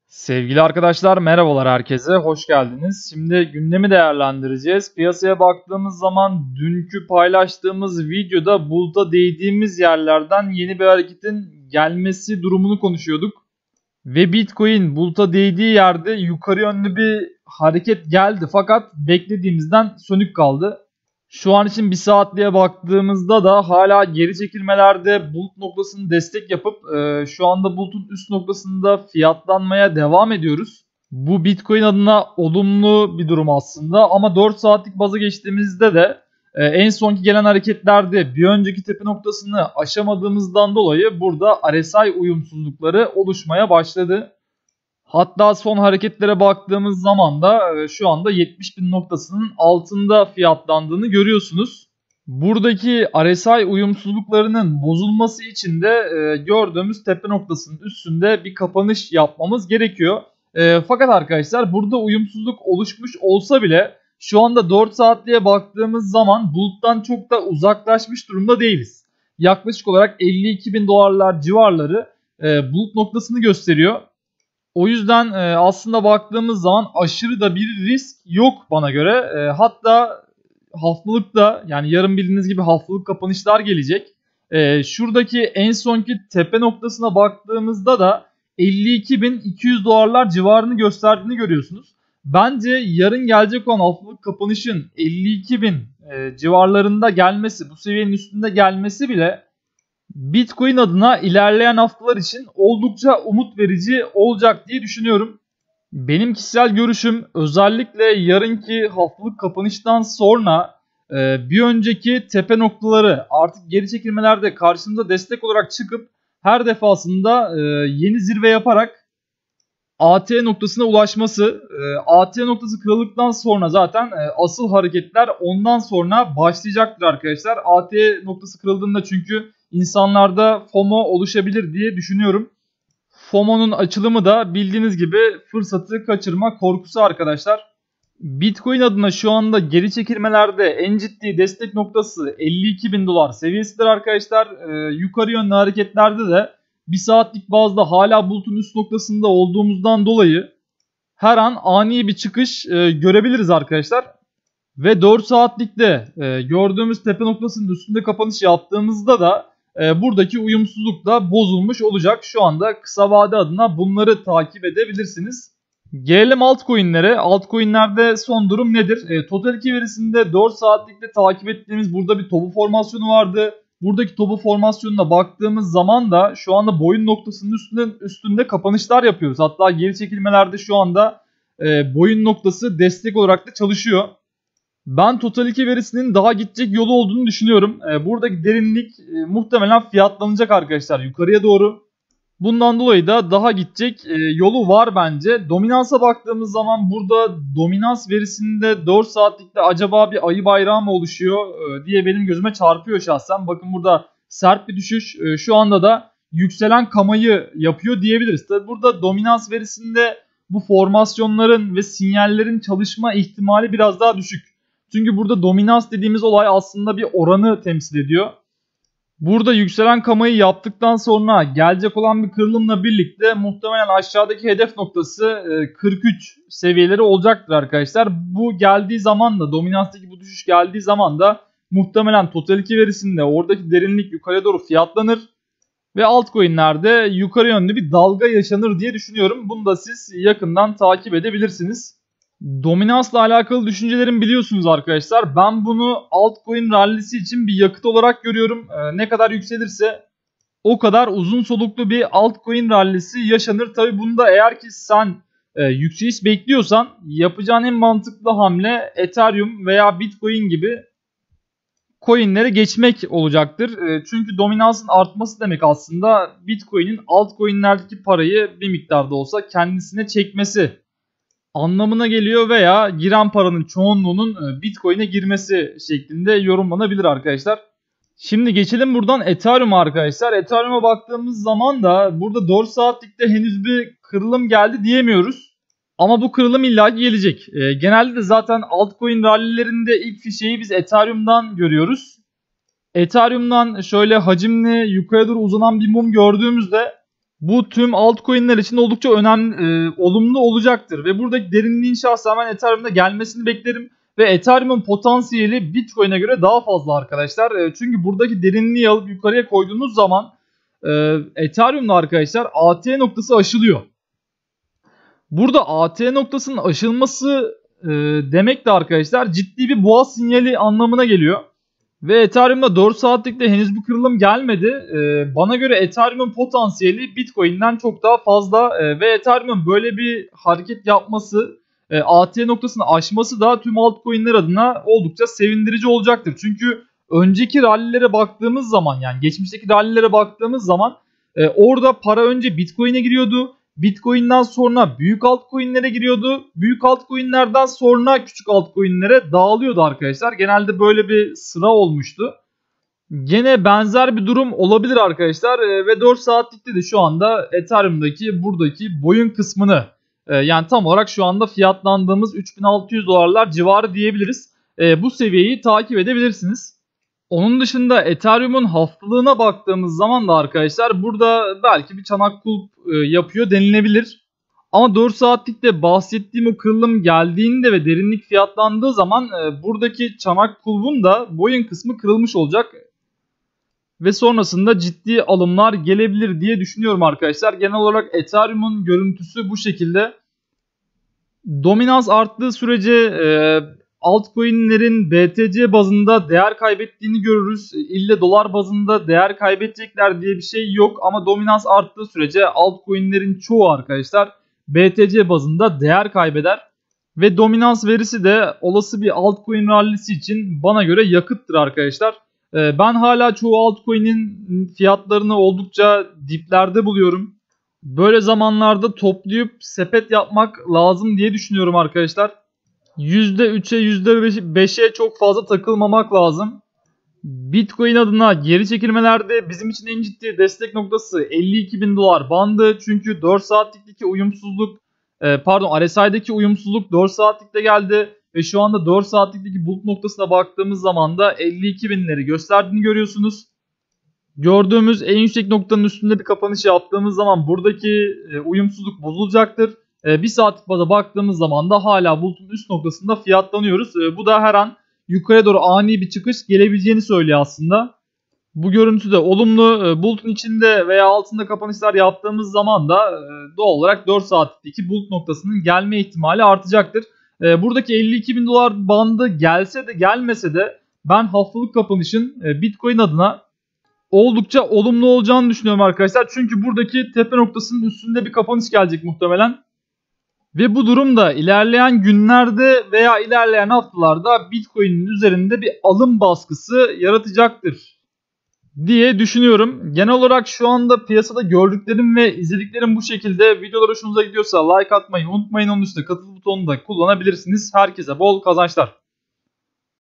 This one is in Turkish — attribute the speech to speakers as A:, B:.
A: Sevgili arkadaşlar merhabalar herkese, hoş geldiniz. Şimdi gündemi değerlendireceğiz. Piyasaya baktığımız zaman dünkü paylaştığımız videoda buluta değdiğimiz yerlerden yeni bir hareketin gelmesi durumunu konuşuyorduk. Ve Bitcoin buluta değdiği yerde yukarı yönlü bir hareket geldi fakat beklediğimizden sönük kaldı. Şu an için bir saatliğe baktığımızda da hala geri çekilmelerde bulut noktasını destek yapıp şu anda bulutun üst noktasında fiyatlanmaya devam ediyoruz. Bu Bitcoin adına olumlu bir durum aslında ama 4 saatlik bazı geçtiğimizde de en sonki gelen hareketlerde bir önceki tepe noktasını aşamadığımızdan dolayı burada RSI uyumsuzlukları oluşmaya başladı. Hatta son hareketlere baktığımız zaman da şu anda 70.000 noktasının altında fiyatlandığını görüyorsunuz. Buradaki RSI uyumsuzluklarının bozulması için de gördüğümüz tepe noktasının üstünde bir kapanış yapmamız gerekiyor. Fakat arkadaşlar burada uyumsuzluk oluşmuş olsa bile şu anda 4 saatliğe baktığımız zaman buluttan çok da uzaklaşmış durumda değiliz. Yaklaşık olarak 52.000 dolarlar civarları bulut noktasını gösteriyor. O yüzden aslında baktığımız zaman aşırı da bir risk yok bana göre. Hatta haftalıkta, yani yarın bildiğiniz gibi haftalık kapanışlar gelecek. Şuradaki en sonki tepe noktasına baktığımızda da 52.200 dolarlar civarını gösterdiğini görüyorsunuz. Bence yarın gelecek olan haftalık kapanışın 52.000 civarlarında gelmesi, bu seviyenin üstünde gelmesi bile Bitcoin adına ilerleyen haftalar için oldukça umut verici olacak diye düşünüyorum. Benim kişisel görüşüm, özellikle yarınki haftalık kapanıştan sonra bir önceki tepe noktaları artık geri çekilmelerde karşımıza destek olarak çıkıp her defasında yeni zirve yaparak AT noktasına ulaşması. AT noktası kırıldıktan sonra zaten asıl hareketler ondan sonra başlayacaktır arkadaşlar. AT noktası kırıldığında çünkü insanlarda FOMO oluşabilir diye düşünüyorum. FOMO'nun açılımı da bildiğiniz gibi fırsatı kaçırma korkusu arkadaşlar. Bitcoin adına şu anda geri çekilmelerde en ciddi destek noktası 52.000 dolar seviyesidir arkadaşlar. Yukarı yönlü hareketlerde de bir saatlik bazda hala bulutun üst noktasında olduğumuzdan dolayı her an ani bir çıkış görebiliriz arkadaşlar. Ve 4 saatlikte gördüğümüz tepe noktasının üstünde kapanış yaptığımızda da buradaki uyumsuzluk da bozulmuş olacak. Şu anda kısa vade adına bunları takip edebilirsiniz. Gelelim altcoin'lere. Altcoin'lerde son durum nedir? Total 2 verisinde 4 saatlikte takip ettiğimiz burada bir topu formasyonu vardı. Buradaki topu formasyonuna baktığımız zaman da şu anda boyun noktasının üstünde kapanışlar yapıyoruz. Hatta geri çekilmelerde şu anda boyun noktası destek olarak da çalışıyor. Ben Total 2 verisinin daha gidecek yolu olduğunu düşünüyorum. Buradaki derinlik muhtemelen fiyatlanacak arkadaşlar yukarıya doğru. Bundan dolayı da daha gidecek yolu var bence. Dominansa baktığımız zaman burada dominans verisinde 4 saatlikte acaba bir ayı bayrağı mı oluşuyor diye benim gözüme çarpıyor şahsen. Bakın burada sert bir düşüş. Şu anda da yükselen kamayı yapıyor diyebiliriz. Tabi burada dominans verisinde bu formasyonların ve sinyallerin çalışma ihtimali biraz daha düşük. Çünkü burada dominans dediğimiz olay aslında bir oranı temsil ediyor. Burada yükselen kamayı yaptıktan sonra gelecek olan bir kırılımla birlikte muhtemelen aşağıdaki hedef noktası 43 seviyeleri olacaktır arkadaşlar. Bu geldiği zaman da, dominanstaki bu düşüş geldiği zaman da muhtemelen Total 2 verisinde oradaki derinlik yukarıya doğru fiyatlanır. Ve altcoin'lerde yukarı yönlü bir dalga yaşanır diye düşünüyorum. Bunu da siz yakından takip edebilirsiniz. Dominansla alakalı düşüncelerimi biliyorsunuz arkadaşlar. Ben bunu altcoin rallisi için bir yakıt olarak görüyorum. Ne kadar yükselirse o kadar uzun soluklu bir altcoin rallisi yaşanır. Tabi bunda eğer ki sen yükseliş bekliyorsan yapacağın en mantıklı hamle Ethereum veya Bitcoin gibi coinlere geçmek olacaktır. Çünkü dominansın artması demek aslında Bitcoin'in altcoin'lerdeki parayı bir miktarda olsa kendisine çekmesi anlamına geliyor veya giren paranın çoğunluğunun Bitcoin'e girmesi şeklinde yorumlanabilir arkadaşlar. Şimdi geçelim buradan Ethereum'a arkadaşlar. Ethereum'a baktığımız zaman da burada 4 saatlikte henüz bir kırılım geldi diyemiyoruz. Ama bu kırılım illa gelecek. Genelde de zaten altcoin rallilerinde ilk fişeği biz Ethereum'dan görüyoruz. Ethereum'dan şöyle hacimli yukarı doğru uzanan bir mum gördüğümüzde Bu tüm altcoin'ler için oldukça önemli, olumlu olacaktır ve buradaki derinliğin şahsen ben Ethereum'da gelmesini beklerim ve Ethereum'un potansiyeli Bitcoin'e göre daha fazla arkadaşlar. Çünkü buradaki derinliği alıp yukarıya koyduğunuz zaman Ethereum'da arkadaşlar AT noktası aşılıyor. Burada AT noktasının aşılması demek de arkadaşlar ciddi bir boğa sinyali anlamına geliyor. Ve Ethereum'da 4 saatlikte henüz bir kırılım gelmedi. Bana göre Ethereum'un potansiyeli Bitcoin'den çok daha fazla ve Ethereum'un böyle bir hareket yapması, AT noktasını aşması da tüm altcoin'ler adına oldukça sevindirici olacaktır. Çünkü önceki rallilere baktığımız zaman, yani geçmişteki rallilere baktığımız zaman orada para önce Bitcoin'e giriyordu. Bitcoin'den sonra büyük altcoin'lere giriyordu. Büyük altcoin'lerden sonra küçük altcoin'lere dağılıyordu arkadaşlar. Genelde böyle bir sıra olmuştu. Gene benzer bir durum olabilir arkadaşlar. Ve 4 saatlikte de şu anda Ethereum'daki buradaki boyun kısmını yani tam olarak şu anda fiyatlandığımız 3600 dolarlar civarı diyebiliriz. Bu seviyeyi takip edebilirsiniz. Onun dışında Ethereum'un haftalığına baktığımız zaman da arkadaşlar burada belki bir çanak kulp yapıyor denilebilir. Ama 4 saatlikte bahsettiğim o kırılım geldiğinde ve derinlik fiyatlandığı zaman buradaki çanak kulbun da boyun kısmı kırılmış olacak. Ve sonrasında ciddi alımlar gelebilir diye düşünüyorum arkadaşlar. Genel olarak Ethereum'un görüntüsü bu şekilde. Dominans arttığı sürece altcoin'lerin BTC bazında değer kaybettiğini görürüz. İlle dolar bazında değer kaybedecekler diye bir şey yok. Ama dominans arttığı sürece altcoin'lerin çoğu arkadaşlar BTC bazında değer kaybeder. Ve dominans verisi de olası bir altcoin rallisi için bana göre yakıttır arkadaşlar. Ben hala çoğu altcoin'in fiyatlarını oldukça diplerde buluyorum. Böyle zamanlarda toplayıp sepet yapmak lazım diye düşünüyorum arkadaşlar. %3'e %5'e çok fazla takılmamak lazım. Bitcoin adına geri çekilmelerde bizim için en ciddi destek noktası 52.000 dolar bandı. Çünkü 4 saatlikteki uyumsuzluk, RSI'deki uyumsuzluk 4 saatlikte geldi. Ve şu anda 4 saatlikteki bulut noktasına baktığımız zaman da 52.000'leri gösterdiğini görüyorsunuz. Gördüğümüz en yüksek noktanın üstünde bir kapanış yaptığımız zaman buradaki uyumsuzluk bozulacaktır. Bir saatlik baza baktığımız zaman da hala bulutun üst noktasında fiyatlanıyoruz. Bu da her an yukarıya doğru ani bir çıkış gelebileceğini söylüyor aslında. Bu görüntü de olumlu. Bulutun içinde veya altında kapanışlar yaptığımız zaman da doğal olarak 4 saatlikteki bulut noktasının gelme ihtimali artacaktır. Buradaki 52.000 dolar bandı gelse de gelmese de ben haftalık kapanışın Bitcoin adına oldukça olumlu olacağını düşünüyorum arkadaşlar. Çünkü buradaki tepe noktasının üstünde bir kapanış gelecek muhtemelen. Ve bu durum da ilerleyen günlerde veya ilerleyen haftalarda Bitcoin'in üzerinde bir alım baskısı yaratacaktır diye düşünüyorum. Genel olarak şu anda piyasada gördüklerim ve izlediklerim bu şekilde. Videolar hoşunuza gidiyorsa like atmayı unutmayın. Onun üstüne katıl butonunu da kullanabilirsiniz. Herkese bol kazançlar.